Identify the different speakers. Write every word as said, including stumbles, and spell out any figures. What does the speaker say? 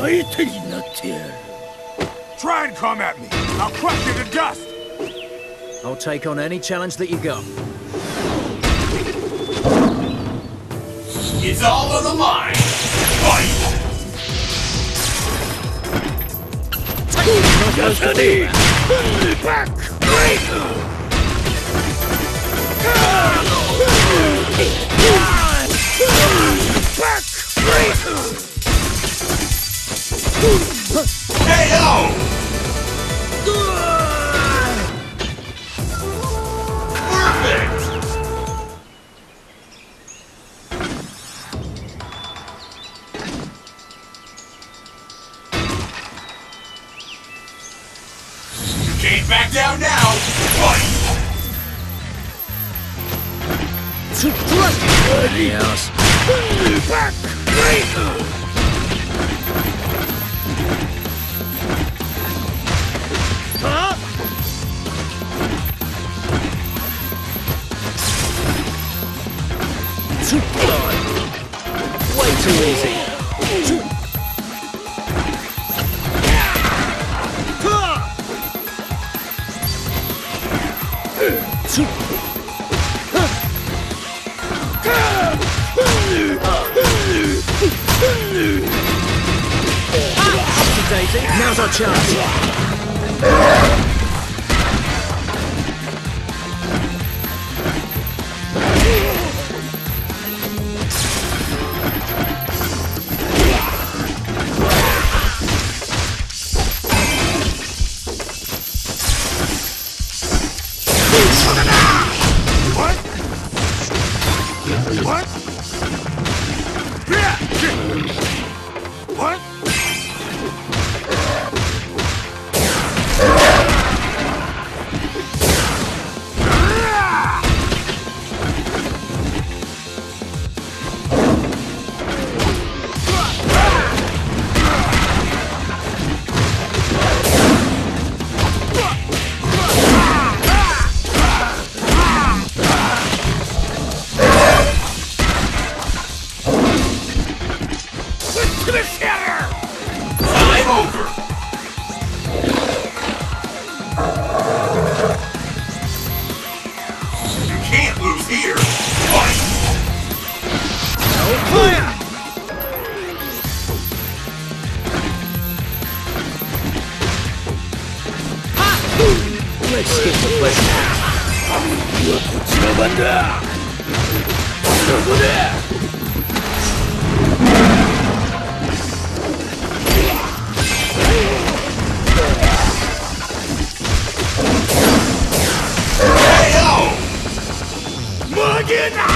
Speaker 1: 相手になってやる。
Speaker 2: Try and come at me. I'll crush you to dust.
Speaker 3: I'll take on any challenge that you got.
Speaker 4: It's all on the line. Fight!
Speaker 1: Yasani! Back! Break! Back! Break!
Speaker 4: K O! Perfect! You can't back down now! Fight!
Speaker 3: Yes.
Speaker 1: Back! Break! Huh?
Speaker 3: Way too easy. Daisy, now's our chance.
Speaker 2: What? What? What?
Speaker 4: Time over! You can't lose here! Fight!
Speaker 3: No fire! Let's skip the pleasure.
Speaker 1: こっちの番だ。そこだ。
Speaker 4: K O!
Speaker 1: 負けだ。